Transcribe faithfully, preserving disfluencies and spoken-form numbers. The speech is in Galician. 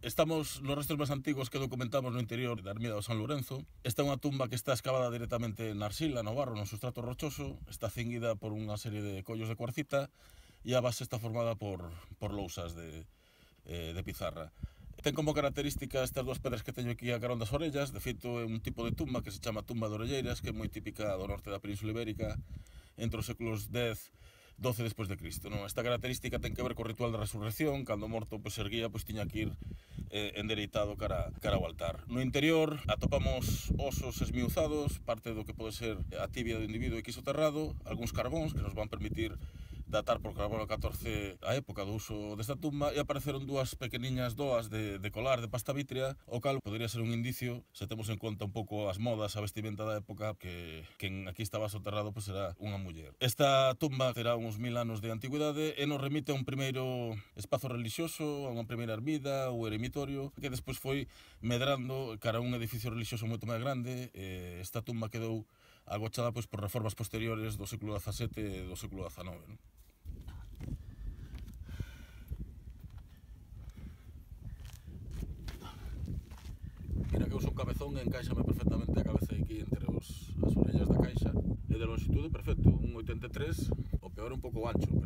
Estamos nos restos máis antigos que documentamos no interior da ermida do San Lourenzo. Esta é unha tumba que está escavada directamente na arxila, no barro, no sustrato rochoso. Está cinguida por unha serie de collos de cuarcita e a base está formada por, por lousas de, eh, de pizarra. Ten como característica estas dúas pedras que teño aquí a carón das orellas. De feito, é un tipo de tumba que se chama tumba de orelleiras, que é moi típica do norte da Península Ibérica entre os séculos dez doce despois de Cristo. Non? Esta característica ten que ver co ritual da resurrección, cando o morto pois, erguía, pois, tiña que ir eh, endereitado cara, cara ao altar. No interior atopamos osos esmiuzados, parte do que pode ser a tibia do individuo equisoterrado, algúns carbóns que nos van permitir datar por carbono catorce a época do uso desta tumba, e apareceron dúas pequeniñas doas de, de colar de pasta vítrea, o cal podería ser un indicio, se temos en conta un pouco as modas, a vestimenta da época, que quen aquí estaba soterrado pois será unha muller. Esta tumba terá uns mil anos de antigüidade e nos remite a un primeiro espazo religioso, a unha primeira ermida ou eremitorio, que despois foi medrando cara a un edificio religioso moito máis grande. Esta tumba quedou agochada pois, por reformas posteriores do século dezasete e do século dezanove. Non? Mira que uso un cabezón e encaixame perfectamente a cabeza aquí entre os, as orellas da caixa. E de longitude, perfecto, un oitenta e tres, o peor un pouco ancho.